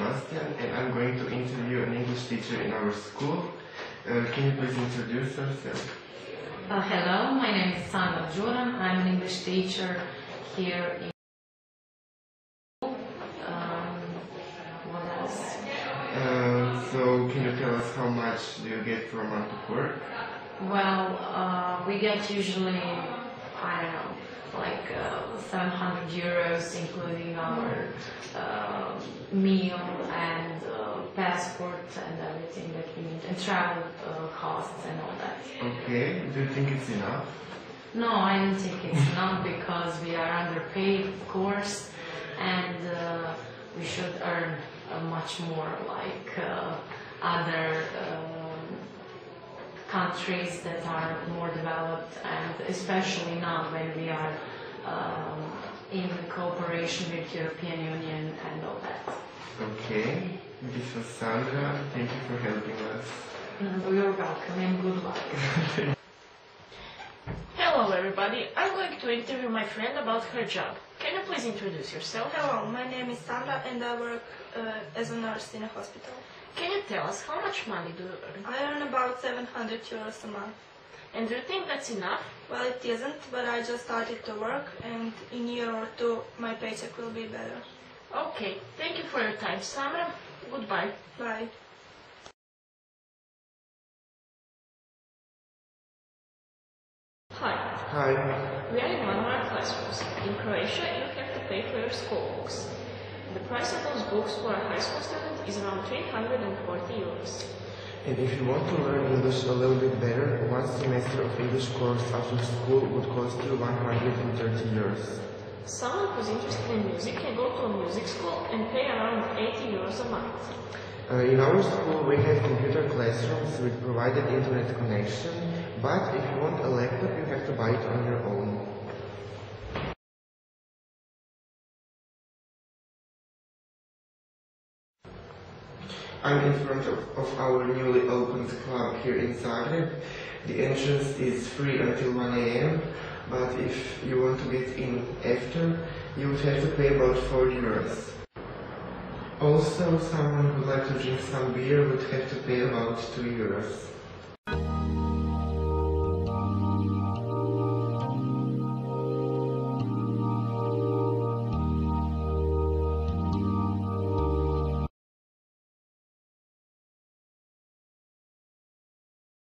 Sebastian, and I'm going to interview an English teacher in our school. Can you please introduce yourself? Hello, my name is Sandra Juran. I'm an English teacher here in what else? So can you tell us how much do you get for a month of work? Well, we get usually, I don't know, like 700 euros, including our meal and passport and everything that we need, and travel costs and all that. Okay, do you think it's enough? No, I don't think it's enough because we are underpaid, of course, and we should earn much more like other countries that are more developed, and especially now when we are in cooperation with European Union and all that. Okay, this was Sandra. Thank you for helping us. You're welcome and good luck. Hello everybody, I'm going to interview my friend about her job. Can you please introduce yourself? Hello, my name is Sandra and I work as a nurse in a hospital. Can you tell us how much money do you earn? I earn about 700 euros a month. And do you think that's enough? Well, it isn't, but I just started to work and in a year or two my paycheck will be better. Okay, thank you for your time, Sandra. Goodbye. Bye. Hi. Hi. We are in one of our classrooms. In Croatia, you have to pay for your school books. The price of those books for a high school student is around 340 euros. And if you want to learn English a little bit better, one semester of English course after school would cost you 130 euros. Someone who's interested in music can go to a music school and pay around 80 euros a month. In our school we have computer classrooms with provided internet connection, but if you want a laptop you have to buy it on your own. I'm in front of our newly opened club here in Zagreb. The entrance is free until 1 AM, but if you want to get in after, you would have to pay about 4 euros. Also, someone who would like to drink some beer would have to pay about 2 euros.